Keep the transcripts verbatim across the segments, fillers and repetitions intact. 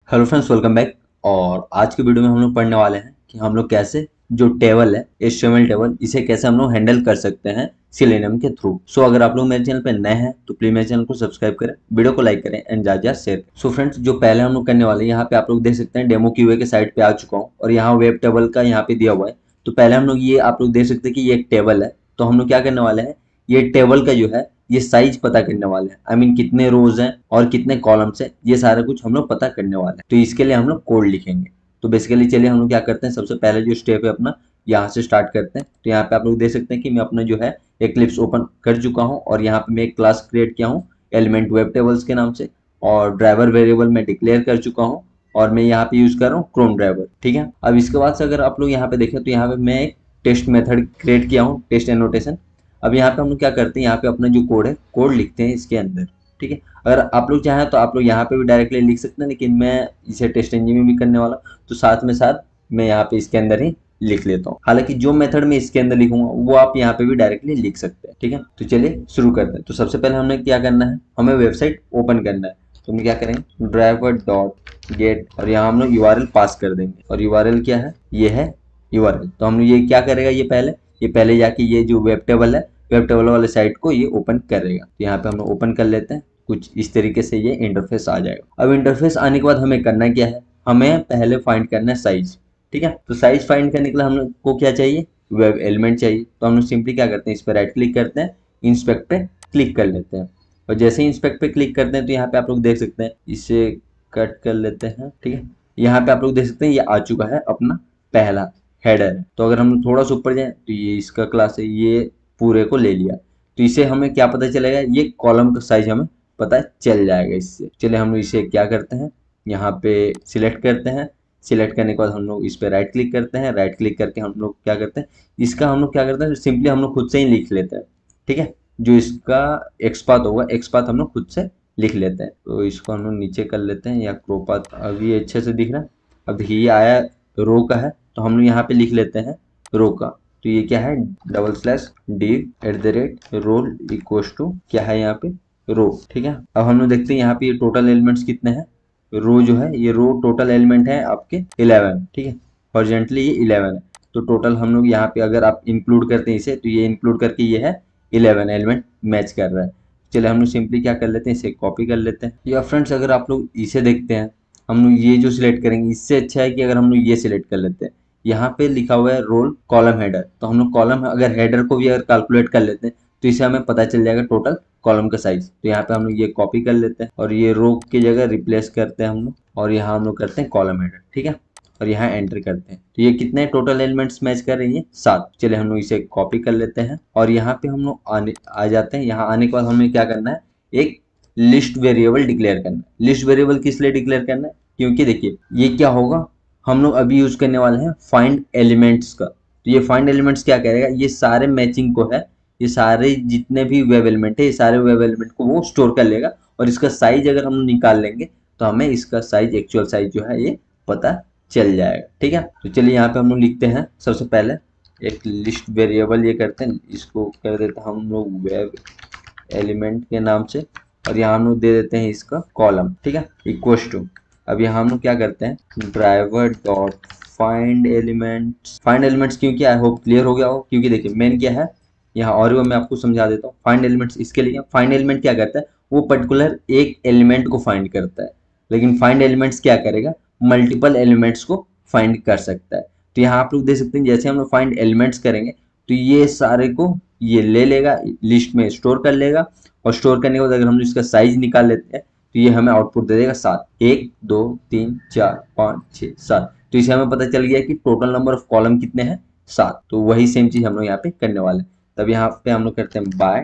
Hello friends, welcome back. और आज के वीडियो में हम लोग पढ़ने वाले हैं कि हम लोग कैसे जो टेबल है H T M L table, इसे कैसे हम लोग हैंडल कर सकते हैं सेलेनियम के थ्रू। सो अगर आप लोग मेरे चैनल पे नए हैं तो प्लीज मेरे चैनल को सब्सक्राइब करें, वीडियो को लाइक करें एंड ज्यादा शेयर करें। सो फ्रेंड्स, जो पहले हम लोग करने वाले हैं, यहाँ पे आप लोग देख सकते हैं डेमो क्यूए के साइट पे आ चुका हूँ और यहाँ वेब टेबल का यहाँ पे दिया हुआ है। तो पहले हम लोग ये आप लोग देख सकते हैं कि ये एक टेबल है। तो हम लोग क्या करने वाले हैं, ये टेबल का जो है ये साइज पता करने वाले हैं। आई I मीन mean, कितने रोज हैं और कितने कॉलम्स हैं, ये सारा कुछ हम लोग पता करने वाले हैं। तो इसके लिए हम लोग कोड लिखेंगे। तो बेसिकली चलिए हम लोग क्या करते हैं, सबसे पहले जो स्टेप है अपना यहाँ से स्टार्ट करते हैं। तो यहाँ पे आप लोग देख सकते हैं कि मैं अपना जो है एक्लिप्स ओपन कर चुका हूँ और यहाँ पे मैं एक क्लास क्रिएट किया हूँ एलिमेंट वेब टेबल्स के नाम से, और ड्राइवर वेरिएबल मैं डिक्लेयर कर चुका हूँ और मैं यहाँ पे यूज कर रहा हूँ क्रोम ड्राइवर। ठीक है, अब इसके बाद से अगर आप लोग यहाँ पे देखें तो यहाँ पे मैं एक टेस्ट मेथड क्रिएट किया हूँ, टेस्ट एनोटेशन। अब यहाँ पे हम लोग क्या करते हैं, यहाँ पे अपना जो कोड है कोड लिखते हैं इसके अंदर। ठीक है, अगर आप लोग चाहें तो आप लोग यहाँ पे भी डायरेक्टली लिख सकते हैं, लेकिन मैं इसे टेस्ट इंजन में भी करने वाला, तो साथ में साथ मैं यहाँ पे इसके अंदर ही लिख लेता हूँ। हालांकि जो मेथड मैं इसके अंदर लिखूंगा वो आप यहाँ पे भी डायरेक्टली लिख सकते हैं। ठीक है, तो चलिए शुरू करते हैं। तो सबसे पहले हमने क्या करना है, हमें वेबसाइट ओपन करना है। तो हम क्या करेंगे, ड्राइवर डॉट गेट और यहाँ हम लोग यू आर एल पास कर देंगे। और यू आर एल क्या है, ये है यू आर एल। तो हम ये क्या करेगा, ये पहले ये पहले जाके ये जो वेब टेबल है वेब टेबल वाले साइट को ये ओपन करेगा। तो यहाँ पे हम लोग ओपन कर लेते हैं। कुछ इस तरीके से ये इंटरफेस आ जाएगा। अब इंटरफेस आने के बाद हमें करना क्या है, हमें पहले फाइंड करना है साइज। ठीक है, तो साइज फाइंड करने के लिए हम लोग को क्या चाहिए, वेब एलिमेंट चाहिए। तो हम लोग सिंपली क्या करते हैं, इस पर राइट क्लिक करते हैं, इंस्पेक्ट पे क्लिक कर लेते हैं। और जैसे ही इंस्पेक्ट पे क्लिक करते हैं तो यहाँ पे आप लोग देख सकते हैं, इसे कट कर लेते हैं। ठीक है, यहाँ पे आप लोग देख सकते हैं ये आ चुका है अपना पहला हेडर है। तो अगर हम थोड़ा सा ऊपर जाए तो ये इसका क्लास है, ये पूरे को ले लिया। तो इसे हमें क्या पता चलेगा, ये कॉलम का साइज हमें पता चल जाएगा इससे। चलिए हम लोग इसे क्या करते हैं, यहाँ पे सिलेक्ट करते हैं। सिलेक्ट करने के बाद हम लोग इस पे राइट क्लिक करते हैं। राइट क्लिक करके हम लोग क्या करते हैं, इसका हम लोग क्या करते हैं, सिंपली हम लोग खुद से ही लिख लेते हैं। ठीक है, जो इसका एक्सपाथ होगा, एक्सपाथ हम लोग खुद से लिख लेते हैं। तो इसको हम लोग नीचे कर लेते हैं, या क्रोपाथ। अब ये अच्छे से दिख रहा है। अब देखिए ये आया रो का है, तो हम लोग यहाँ पे लिख लेते हैं रो का। तो ये क्या है, double slash div at the rate role equals to क्या है यहाँ पे रो। ठीक है, अब हम लोग देखते हैं यहाँ पे ये टोटल एलिमेंट्स कितने हैं। रो जो है, ये रो टोटल एलिमेंट है आपके इलेवन। ठीक है, हॉरिजॉन्टली ये इलेवन है। तो टोटल हम लोग यहाँ पे अगर आप इंक्लूड करते हैं इसे, तो ये इंक्लूड करके ये है इलेवन एलिमेंट मैच कर रहा है। चलिए हम लोग सिंपली क्या कर लेते हैं, इसे कॉपी कर लेते हैं। या फ्रेंड्स, अगर आप लोग इसे देखते हैं, हम लोग ये जो सिलेक्ट करेंगे, इससे अच्छा है कि अगर हम लोग ये सिलेक्ट कर लेते हैं। यहाँ पे लिखा हुआ है रोल कॉलम हेडर, तो हम लोग कॉलम अगर हेडर को भी अगर कैलकुलेट कर लेते हैं तो इसे हमें पता चल जाएगा टोटल कॉलम का साइज। तो यहाँ पे हम लोग ये कॉपी कर लेते हैं और ये रो की जगह रिप्लेस करते हैं हम लोग, और यहाँ हम लोग करते हैं कॉलम हेडर। ठीक है, और यहाँ एंटर करते हैं। तो ये कितने टोटल एलिमेंट्स मैच कर रही है, सात। चलिए हम लोग इसे कॉपी कर लेते हैं और यहाँ पे हम लोग आने आ जाते हैं। यहाँ आने के बाद हमें क्या करना है, एक लिस्ट वेरिएबल डिक्लेयर करना है। लिस्ट वेरिएबल किस लिए डिक्लेयर करना है, क्योंकि देखिए ये क्या होगा, हम लोग अभी यूज करने वाले हैं फाइंड एलिमेंट्स का। तो ये फाइंड एलिमेंट्स क्या करेगा, ये सारे मैचिंग को है, ये सारे जितने भी वेब एलिमेंट है, ये सारे वेब एलिमेंट को वो स्टोर कर लेगा। और इसका साइज अगर हम निकाल लेंगे तो हमें इसका साइज, एक्चुअल साइज जो है ये पता चल जाएगा। ठीक है, तो चलिए यहाँ पे हम लोग लिखते हैं सबसे पहले एक लिस्ट वेरिएबल ये करते हैं, इसको कर देते हैं हम लोग वेब एलिमेंट के नाम से, और यहाँ हम लोग दे देते हैं इसका कॉलम। ठीक है, इक्वल्स टू, अब यहाँ हम लोग क्या करते हैं, driver dot find elements. Find elements क्योंकि आई होप क्लियर हो गया हो, क्योंकि देखिए मेन क्या है यहाँ, और वो मैं आपको समझा देता हूँ। फाइंड एलिमेंट्स इसके लिए, फाइंड एलिमेंट क्या करता है, वो पर्टिकुलर एक एलिमेंट को फाइंड करता है। लेकिन फाइंड एलिमेंट्स क्या करेगा, मल्टीपल एलिमेंट्स को फाइंड कर सकता है। तो यहाँ आप लोग देख सकते हैं, जैसे हम लोग फाइंड एलिमेंट्स करेंगे तो ये सारे को ये ले लेगा, लिस्ट में स्टोर कर लेगा, और स्टोर करने के बाद अगर हम इसका साइज निकाल लेते हैं तो ये हमें आउटपुट दे देगा सात। एक दो तीन चार पाँच छः सात। तो इसे हमें पता चल गया कि टोटल नंबर ऑफ कॉलम कितने हैं, सात। तो वही सेम चीज हम लोग यहाँ पे करने वाले हैं। तब यहाँ पे हम लोग करते हैं बाय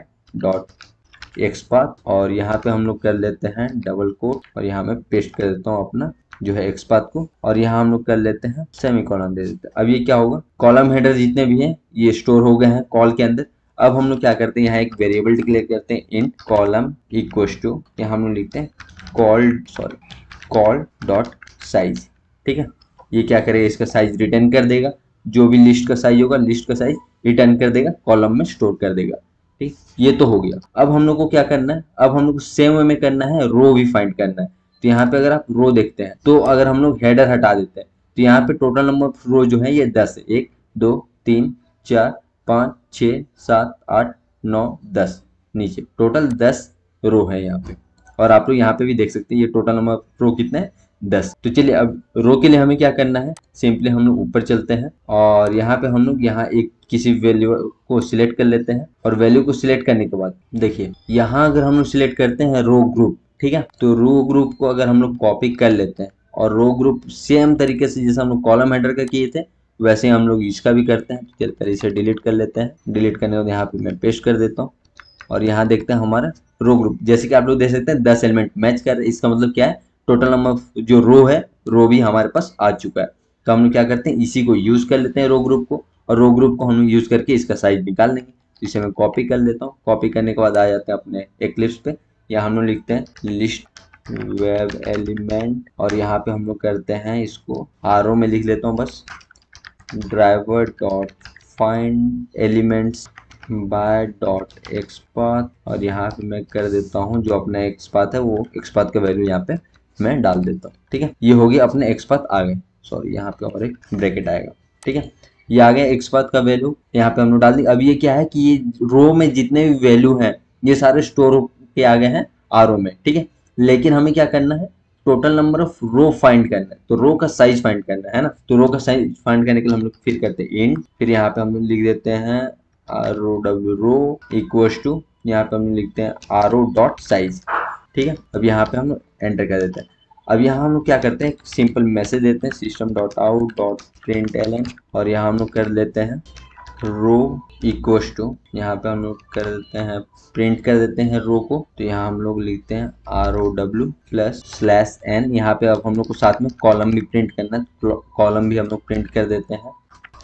डॉट एक्सपाथ, और यहाँ पे हम लोग कर लेते हैं डबल कोट, और यहाँ मैं पेस्ट कर देता हूँ अपना जो है एक्सपाथ को, और यहाँ हम लोग कर लेते हैं सेमी कॉलम दे देते हैं। अब ये क्या होगा, कॉलम हेडर जितने भी हैं ये स्टोर हो गए हैं कॉल के अंदर। अब हम लोग क्या करते हैं, यहाँ एक वेरिएबल डिक्लेयर करते हैं, इंट कॉलम इक्वल्स टू, यहाँ हम लोग लिखते हैं col sorry col dot size. ठीक है, ये क्या करेगा, इसका साइज रिटर्न कर देगा, जो भी लिस्ट का साइज होगा लिस्ट का साइज रिटर्न कर देगा, कॉलम में स्टोर कर देगा। ठीक, ये तो हो गया। अब हम लोग को क्या करना है, अब हम लोग को सेम वे में करना है, रो भी फाइंड करना है। तो यहाँ पे अगर आप रो देखते हैं तो अगर हम लोग हेडर हटा देते हैं तो यहाँ पे टोटल नंबर ऑफ रो जो है ये दस है। एक दो तीन चार पाँच छः सात आठ नौ दस, नीचे टोटल दस रो है यहाँ पे। और आप लोग यहाँ पे भी देख सकते हैं ये टोटल नंबर ऑफ रो कितने हैं, दस। तो चलिए अब रो के लिए हमें क्या करना है, सिंपली हम लोग ऊपर चलते हैं और यहाँ पे हम लोग यहाँ एक किसी वैल्यू को सिलेक्ट कर लेते हैं। और वैल्यू को सिलेक्ट करने के बाद देखिए यहाँ अगर हम लोग सिलेक्ट करते हैं रो ग्रुप, ठीक है, तो रो ग्रुप को अगर हम लोग कॉपी कर लेते हैं और रो ग्रुप सेम तरीके से जैसे हम लोग कॉलम हेडर का किए थे वैसे हम लोग इसका भी करते हैं। तो चलिए इसे डिलीट कर लेते हैं। डिलीट करने के बाद यहाँ पे मैं पेस्ट कर देता हूँ और यहाँ देखते हैं हमारा रो ग्रुप, जैसे कि आप लोग देख सकते हैं दस एलिमेंट मैच कर रहे हैं। इसका मतलब क्या है, टोटल नंबर जो रो है रो भी हमारे पास आ चुका है। तो हम लोग क्या करते हैं इसी को यूज कर लेते हैं रो ग्रुप को, और रो ग्रुप को हम लोग यूज करके इसका साइज निकाल लेंगे। तो इसे मैं कॉपी कर लेता हूँ। कॉपी करने के बाद आ जाते हैं अपने एक्लिप्स पे, यहाँ हम लोग लिखते हैं लिस्ट वेब एलिमेंट और यहाँ पे हम लोग करते हैं इसको आर ओ में लिख लेता हूँ बस, driver dot find elements by dot xpath. और यहाँ पे मैं कर देता हूँ जो अपना एक्सपाथ है वो एक्सपाथ का वैल्यू यहाँ पे मैं डाल देता हूँ। ठीक है, ये हो गया अपने एक्सपाथ आ गए, सॉरी यहाँ पे और एक ब्रैकेट आएगा। ठीक है, ये आ गया एक्सपाथ का वैल्यू, यहाँ पे हम लोग डाल दी। अब ये क्या है कि ये रो में जितने भी वैल्यू हैं ये सारे स्टोर होके आ गए हैं आर में। ठीक है, लेकिन हमें क्या करना है, total number of row find करना है, तो रो का साइज फाइंड करना है ना। तो रो का साइज फाइंड करने के लिए हम लोग फिर करते हैं इंट, फिर यहाँ पे हम लोग लिख देते हैं R O W row equals to, यहाँ पे हम लिखते हैं आर ओ डॉट साइज। ठीक है, अब यहाँ पे हम लोग एंटर कर देते हैं। अब यहाँ हम लोग क्या करते हैं, सिंपल मैसेज देते हैं system dot out dot print L N, और यहाँ हम लोग कर लेते हैं रो इक्वल्स टू, यहाँ पे हम लोग कर देते हैं प्रिंट कर देते हैं रो को। तो यहाँ हम लोग लिखते हैं R O W plus slash N, यहाँ पे अब हम लोग को साथ में कॉलम भी प्रिंट करना है, कॉलम भी हम लोग प्रिंट कर देते हैं।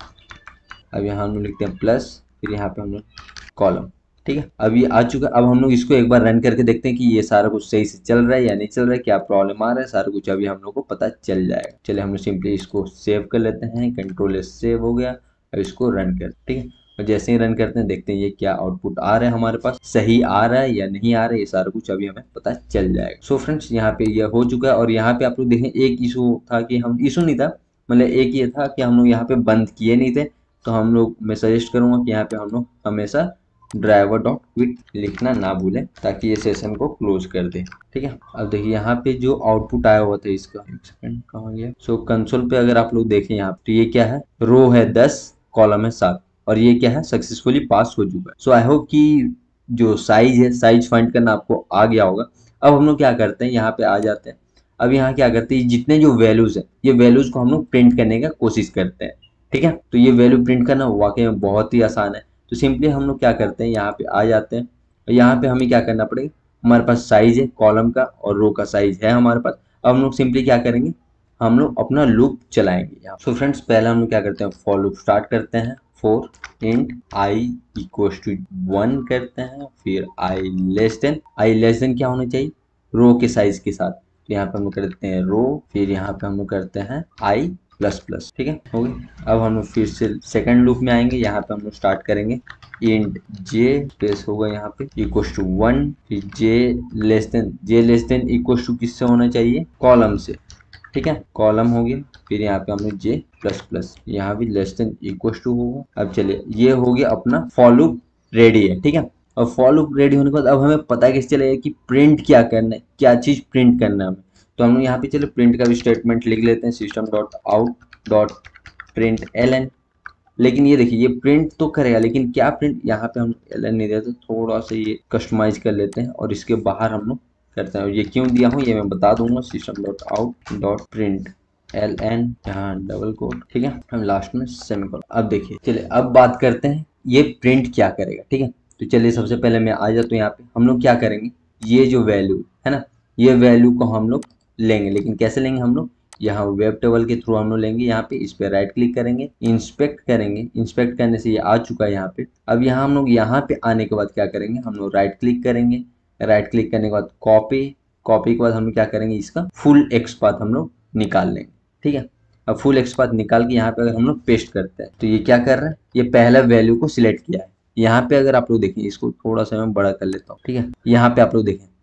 अब यहाँ हम लोग लिखते हैं प्लस, फिर यहाँ पे हम लोग कॉलम। ठीक है, अब ये आ चुका। अब हम लोग इसको एक बार रन करके देखते हैं कि ये सारा कुछ सही से चल रहा है या नहीं चल रहा है, क्या प्रॉब्लम आ रहा है, सारा कुछ अभी हम लोग को पता चल जाएगा। चलिए हम लोग सिंपली इसको सेव कर लेते हैं, कंट्रोल एस सेव हो गया। अब इसको रन कर, ठीक है, और जैसे ही रन करते हैं देखते हैं ये क्या आउटपुट आ रहा है, हमारे पास सही आ रहा है या नहीं आ रहा है, ये सारा कुछ अभी हमें पता चल जाएगा। सो फ्रेंड्स यहाँ पे ये हो चुका है। और यहाँ पे आप लोग देखें एक इशू था कि हम इशू नहीं था, मतलब एक ये था कि हम लोग यहाँ पे बंद किए नहीं थे। तो हम लोग मैं सजेस्ट करूंगा कि यहाँ पे हम लोग हमेशा ड्राइवर डॉट क्विट लिखना ना भूलें ताकि ये सेशन को क्लोज कर दे। ठीक है, अब देखिए यहाँ पे जो आउटपुट आया हुआ था इसका, एक सेकंड कहाँ गया। सो कंसोल पे अगर आप लोग देखें यहाँ पे तो ये क्या है, रो है दस, कॉलम है सात, और ये क्या है सक्सेसफुली पास हो चुका है। सो आई होप कि जो साइज है साइज फाइंड करना आपको आ गया होगा। अब हम लोग क्या करते हैं, यहाँ पे आ जाते हैं। अब यहाँ क्या करते हैं, जितने जो वैल्यूज है ये वैल्यूज को हम लोग प्रिंट करने का कोशिश करते हैं। ठीक है, तो ये वैल्यू प्रिंट करना वाकई में बहुत ही आसान है। तो सिंपली हम लोग क्या करते हैं, यहाँ पे आ जाते हैं और यहाँ पे हमें क्या करना पड़ेगा, हमारे पास साइज है कॉलम का और रो का साइज है हमारे पास। अब हम लोग सिंपली क्या करेंगे, हम लोग अपना लूप चलाएंगे यहाँ। सो फ्रेंड्स पहले हम लोग क्या करते हैं, फॉर लूप स्टार्ट करते हैं, for int I equals to one करते हैं, फिर I less than, I less than क्या होना चाहिए, रो के साइज के साथ। तो यहाँ पे हम लोग करते हैं रो, फिर यहाँ पे हम लोग करते हैं आई प्लस प्लस। ठीक है, हो गई। अब हम लोग फिर से सेकंड लूप में आएंगे, यहाँ पे हम लोग स्टार्ट करेंगे इंट जे स्पेस होगा यहाँ पे इक्वल्स टू वन, फिर J less than, J less than equals to किससे होना चाहिए, कॉलम से। ठीक है, कॉलम हो गया, फिर यहाँ पे हम लोग जे प्लस प्लस, यहाँ भी लेस देन इक्वल्स टू होगा। अब चलिए ये हो गया अपना फॉर लूप रेडी है। ठीक है, और फॉर लूप रेडी होने के बाद अब हमें पता कैसे चलेगा कि प्रिंट क्या करना है, क्या चीज प्रिंट करना है हमें। तो हम लोग यहाँ पे चलो प्रिंट का भी स्टेटमेंट लिख लेते हैं, system dot out dot print L N. लेकिन ये देखिए ये प्रिंट तो करेगा, लेकिन क्या प्रिंट, यहाँ पे हम एल एन नहीं देते, थोड़ा सा ये कस्टमाइज कर लेते हैं और इसके बाहर हम लोग करते हैं। और ये क्यों दिया हूँ ये मैं बता दूंगा, system dot out dot print L N, यहाँ डबल कोड। ठीक है, हम लास्ट में सेमीकोलन। अब देखिए चलिए अब बात करते हैं ये प्रिंट क्या करेगा। ठीक है, तो चलिए सबसे पहले मैं आ जाता हूँ यहाँ पे। हम लोग क्या करेंगे, ये जो वैल्यू है ना, ये वैल्यू को हम लोग लेंगे, लेकिन कैसे लेंगे, हम लोग यहाँ वेब टेबल के थ्रू हम लोग लेंगे। यहाँ पे इस पे राइट क्लिक करेंगे, इंस्पेक्ट करेंगे, इंस्पेक्ट करने से ये आ चुका है यहाँ पे। अब यहाँ हम लोग यहाँ पे आने के बाद क्या करेंगे, हम लोग राइट क्लिक करेंगे, राइट क्लिक करने के बाद कॉपी, कॉपी के बाद हम लोग क्या करेंगे, इसका फुल एक्स पाथ हम लोग निकाल लेंगे। ठीक है, अब फुल एक्स पाथ निकाल के यहाँ पे अगर हम लोग पेस्ट करते हैं तो ये क्या कर रहा है, ये पहला वैल्यू को सिलेक्ट किया है। यहाँ पे अगर आप लोग देखें, इसको थोड़ा सा मैं बड़ा कर लेता हूँ। ठीक है, यहाँ पे आप लोग देखें तो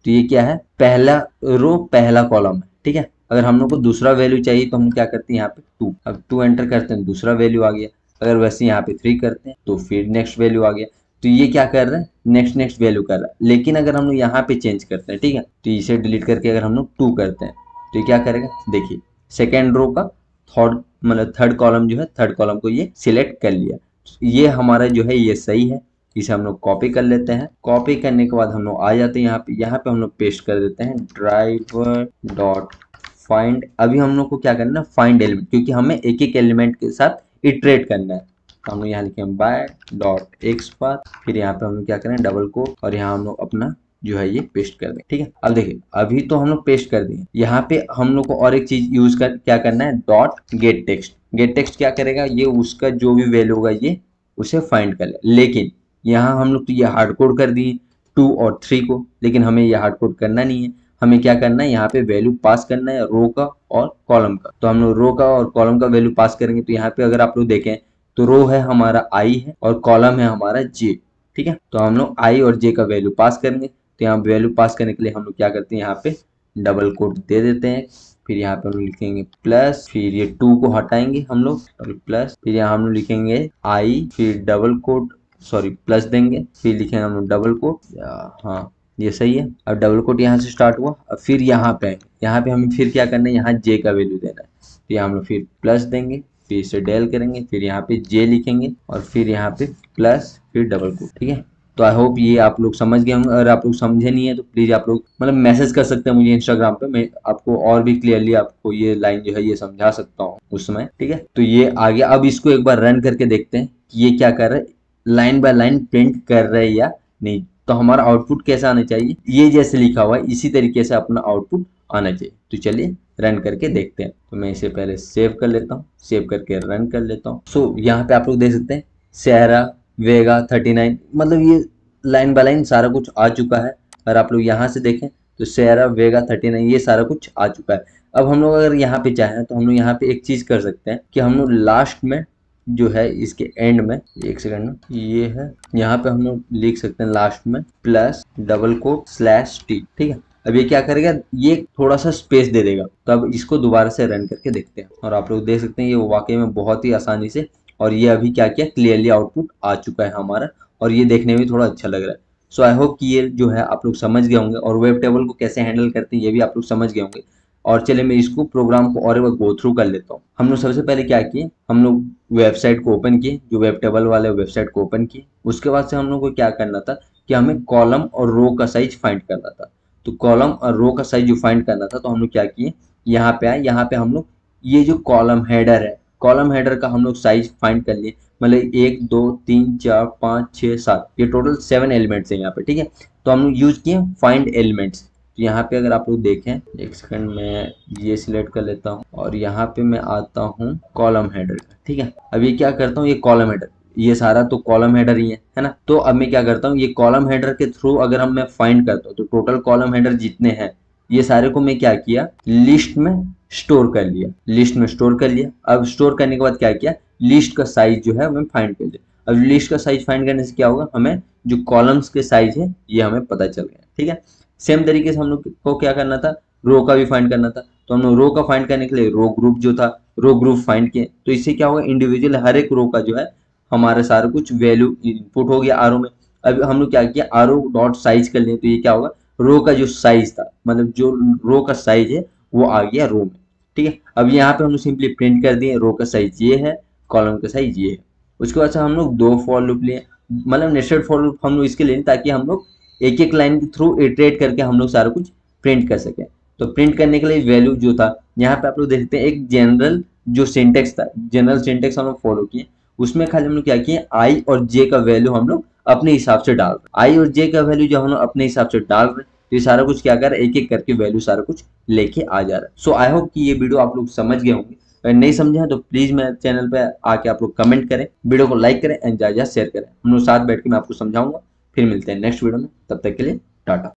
तो ये क्या है, पहला रो पहला कॉलम है, ठीक है। अगर हम लोग को दूसरा वैल्यू चाहिए तो हम क्या करते हैं यहाँ पे टू, अब टू एंटर करते हैं दूसरा वैल्यू आ गया। अगर वैसे यहाँ पे थ्री करते हैं तो फिर नेक्स्ट वैल्यू आ गया। तो ये क्या कर रहा है, नेक्स्ट नेक्स्ट वैल्यू कर रहा है। लेकिन अगर हम लोग यहाँ पे चेंज करते हैं, ठीक है, तो इसे डिलीट करके अगर हम लोग टू करते हैं तो ये क्या करेगा, देखिए सेकेंड रो का थर्ड मतलब थर्ड कॉलम जो है, थर्ड कॉलम को ये सिलेक्ट कर लिया। ये हमारा जो है ये सही है। इसे हम लोग कॉपी कर लेते हैं। कॉपी करने के बाद हम लोग आ जाते हैं यहाँ पे, यहाँ पे हम लोग पेस्ट कर देते हैं ड्राइवर डॉट फाइंड। अभी हम लोग को क्या करना है, फाइंड एलिमेंट, क्योंकि हमें एक एक एलिमेंट के साथ इटरेट करना है। तो हम लोग यहाँ लिखेंगे बाय डॉट एक्स पाथ, फिर यहाँ पे हम लोग क्या करें, डबल कोट, और यहाँ हम लोग अपना जो है ये पेस्ट कर दें, ठीक है। अब देखिए अभी तो हम लोग पेस्ट कर दिए। यहाँ पे हम लोग को और एक चीज यूज कर क्या करना है, dot get text. Get text क्या करेगा, ये उसका जो भी वैल्यू होगा ये उसे फाइंड कर ले। लेकिन यहाँ हम लोग तो ये हार्ड कोड कर दिए टू और थ्री को, लेकिन हमें ये हार्ड कोड करना नहीं है। हमें क्या करना है, यहाँ पे वैल्यू पास करना है रो का और कॉलम का। तो हम लोग रो का और कॉलम का वैल्यू पास करेंगे। तो यहाँ पे अगर आप लोग देखें तो रो है हमारा आई है और कॉलम है हमारा जे, ठीक है। तो हम लोग आई और जे का वैल्यू पास करेंगे। तो यहाँ वैल्यू पास करने के लिए हम लोग क्या करते हैं, यहाँ पे डबल कोट दे देते हैं। फिर यहाँ पे हम लोग लिखेंगे प्लस, फिर ये टू को हटाएंगे हम लोग और प्लस, फिर यहाँ हम लोग लिखेंगे आई, फिर डबल कोट सॉरी प्लस देंगे, फिर लिखेंगे हम लोग डबल कोट, हाँ ये सही है। अब डबल कोट यहाँ से स्टार्ट हुआ। अब फिर यहाँ पे यहाँ पे हमें फिर क्या करना है, यहाँ जे का वैल्यू देना है। तो यहाँ हम लोग फिर प्लस देंगे, फिर इसे डेल करेंगे, फिर यहाँ पे जे लिखेंगे और फिर यहाँ पे प्लस, फिर डबल कोट, ठीक है। तो आई होप ये आप लोग समझ गए होंगे। अगर आप लोग समझे नहीं है तो प्लीज आप लोग मतलब मैसेज कर सकते हैं मुझे इंस्टाग्राम पे, मैं आपको और भी क्लियरली आपको ये लाइन जो है ये समझा सकता हूँ उसमें, ठीक है। तो ये आ गया। अब इसको एक बार रन करके देखते हैं कि ये क्या कर रहा है, लाइन बाय लाइन प्रिंट कर रहा है या नहीं। तो हमारा आउटपुट कैसा आना चाहिए, ये जैसे लिखा हुआ है इसी तरीके से अपना आउटपुट आना चाहिए। तो चलिए रन करके देखते हैं। तो मैं इसे पहले सेव कर लेता हूँ, सेव करके रन कर लेता हूँ। सो so, यहाँ पे आप लोग देख सकते हैं सहरा वेगा थर्टी नाइन, मतलब ये लाइन बाय लाइन सारा कुछ आ चुका है। अगर आप लोग यहाँ से देखें तो सहरा वेगा थर्टी नाइन ये सारा कुछ आ चुका है। अब हम लोग अगर यहाँ पे चाहें तो हम लोग यहाँ पे एक चीज कर सकते हैं कि हम लोग लास्ट में जो है इसके एंड में, एक सेकंड में ये है, यहाँ पे हम लोग लिख सकते हैं लास्ट में plus double quote slash T, ठीक है। अब ये क्या करेगा, ये थोड़ा सा स्पेस दे देगा। तो अब इसको दोबारा से रन करके देखते हैं और आप लोग देख सकते हैं ये वाकई में बहुत ही आसानी से, और ये अभी क्या किया, क्लियरली आउटपुट आ चुका है हमारा और ये देखने में थोड़ा अच्छा लग रहा है। सो आई होप कि ये जो है आप लोग समझ गए होंगे और वेब टेबल को कैसे हैंडल करते हैं ये भी आप लोग समझ गए होंगे। और चलिए मैं इसको प्रोग्राम को और एक बार गो थ्रू कर लेता हूँ। हम लोग सबसे पहले क्या किए, हम लोग वेबसाइट को ओपन किए, जो वेब टेबल वाले वेबसाइट को ओपन किए। उसके बाद से हम लोग को क्या करना था कि हमें कॉलम और रो का साइज फाइंड करना था। तो कॉलम और रो का साइज जो फाइंड करना था तो हम लोग क्या किए, यहाँ पे आए, यहाँ पे हम लोग ये जो कॉलम हेडर है, कॉलम हेडर का हम लोग साइज फाइंड कर लिए। मतलब एक दो तीन चार पाँच छः सात, ये टोटल सेवन एलिमेंट्स हैं यहाँ पे, ठीक है। तो हम लोग यूज किए फाइंड एलिमेंट्स। तो यहाँ पे अगर आप लोग देखें, एक सेकंड में ये सिलेक्ट कर लेता हूँ और यहाँ पे मैं आता हूँ कॉलम हेडर का, ठीक है। अब ये क्या करता हूँ, ये कॉलम हेडर, ये सारा तो कॉलम हेडर ही है है ना। तो अब मैं क्या करता हूँ, ये कॉलम हेडर के थ्रू अगर हम मैं फाइंड करता हूँ तो टोटल कॉलम हेडर जितने हैं ये सारे को मैं क्या किया, लिस्ट में स्टोर कर लिया, लिस्ट में स्टोर कर लिया। अब स्टोर करने के बाद क्या किया, लिस्ट का साइज जो है हमें फाइंड कर लिया। अब लिस्ट का साइज फाइंड करने से क्या होगा, हमें जो कॉलम्स के साइज है ये हमें पता चल गया, ठीक है। सेम तरीके से हम लोग को क्या करना था, रो का भी फाइंड करना था। तो हम लोग रो का फाइंड करने के लिए रो ग्रुप जो था, रो ग्रुप फाइंड किए। तो इससे क्या होगा, इंडिविजुअल हर एक रो का जो है हमारा सारा कुछ वैल्यू इनपुट हो गया आरो में। अब हम लोग क्या किया, आरो डॉट साइज कर लिए। तो ये क्या होगा, रो का जो साइज था, मतलब जो रो का साइज है वो आ गया रो में, ठीक है। अब यहाँ पे हम लोग सिंपली प्रिंट कर दिए, रो का साइज ये है, कॉलम का साइज ये है। उसके बाद से हम लोग दो फॉर लूप लिए, मतलब नेस्टेड फॉर लूप हम लोग इसके लिए ताकि हम लोग एक एक लाइन के थ्रू इटरेट करके हम लोग सारा कुछ प्रिंट कर सके। तो प्रिंट करने के लिए वैल्यू जो था, यहाँ पे आप लोग देखते हैं एक जनरल जो सिंटेक्स था, जनरल सिंटेक्स हम लोग फॉलो किए। उसमें खाली हम लोग क्या किए, आई और जे का वैल्यू हम लोग अपने हिसाब से डाल रहे। आई और जे का वैल्यू जो हम लोग अपने हिसाब से डाल रहे, तो ये सारा कुछ क्या कर रहा है, एक एक करके वैल्यू सारा कुछ लेके आ जा रहा है। सो आई होप कि ये वीडियो आप लोग समझ गए होंगे। अगर नहीं समझे हैं तो प्लीज मेरे चैनल पे आके आप लोग कमेंट करें, वीडियो को लाइक करें एंड ज्यादा शेयर करें। हम लोग साथ बैठ के मैं आपको समझाऊंगा। फिर मिलते हैं नेक्स्ट वीडियो में, तब तक के लिए टाटा।